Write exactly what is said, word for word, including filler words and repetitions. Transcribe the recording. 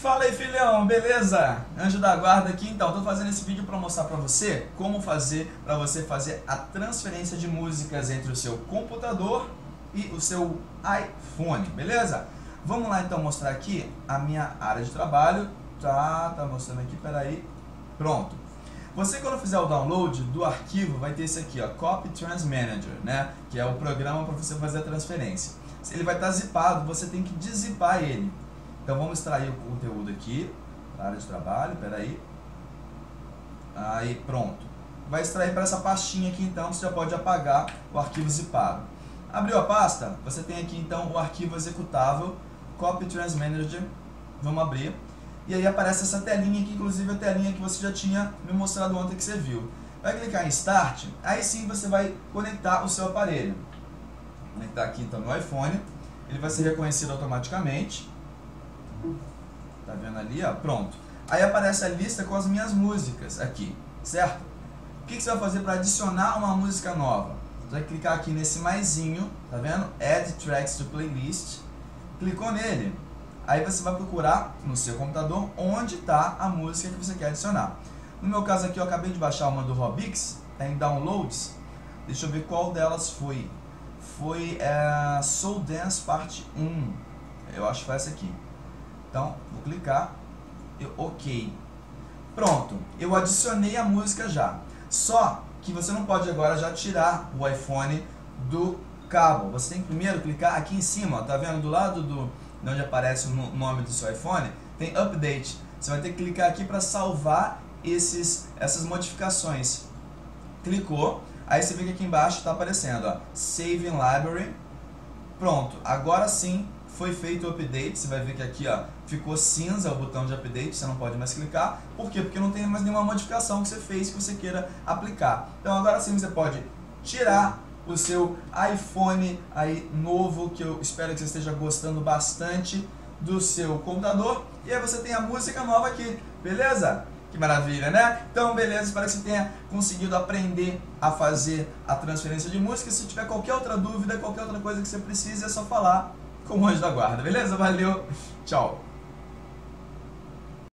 Fala aí, filhão, beleza? Anjo da guarda aqui. Então, tô fazendo esse vídeo para mostrar para você como fazer para você fazer a transferência de músicas entre o seu computador e o seu iPhone, beleza? Vamos lá então mostrar aqui a minha área de trabalho. Tá, tá mostrando aqui, peraí. Pronto. Você, quando fizer o download do arquivo, vai ter esse aqui, ó, Copy Trans Manager, né? Que é o programa para você fazer a transferência. Ele vai estar zipado, você tem que deszipar ele. Então vamos extrair o conteúdo aqui, na área de trabalho, peraí. Aí pronto. Vai extrair para essa pastinha aqui, então você já pode apagar o arquivo zipado. Abriu a pasta, você tem aqui então o arquivo executável, Copy Trans Manager. Vamos abrir. E aí aparece essa telinha aqui, inclusive a telinha que você já tinha me mostrado ontem que você viu. Vai clicar em Start, aí sim você vai conectar o seu aparelho. Vou conectar aqui então no iPhone, ele vai ser reconhecido automaticamente. Tá vendo ali, ó? Pronto. Aí aparece a lista com as minhas músicas aqui, certo? O que, que você vai fazer para adicionar uma música nova? Você vai clicar aqui nesse maisinho, tá vendo? Add Tracks to Playlist. Clicou nele. Aí você vai procurar no seu computador onde está a música que você quer adicionar. No meu caso aqui, eu acabei de baixar uma do Robix, tá em Downloads. Deixa eu ver qual delas foi. Foi é, Soul Dance Parte um. Eu acho que foi essa aqui. Então, vou clicar e OK. Pronto, eu adicionei a música já. Só que você não pode agora já tirar o iPhone do cabo. Você tem que primeiro clicar aqui em cima, ó, tá vendo? Do lado do, de onde aparece o nome do seu iPhone, tem Update. Você vai ter que clicar aqui para salvar esses, essas modificações. Clicou, aí você vê que aqui embaixo está aparecendo, ó, Save in Library. Pronto, agora sim foi feito o update. Você vai ver que aqui, ó, ficou cinza o botão de update, você não pode mais clicar. Por quê? Porque não tem mais nenhuma modificação que você fez que você queira aplicar. Então agora sim você pode tirar o seu iPhone aí novo, que eu espero que você esteja gostando bastante, do seu computador. E aí você tem a música nova aqui, beleza? Que maravilha, né? Então, beleza, espero que você tenha conseguido aprender a fazer a transferência de música. Se tiver qualquer outra dúvida, qualquer outra coisa que você precise, é só falar com o Anjo da Guarda, beleza? Valeu, tchau!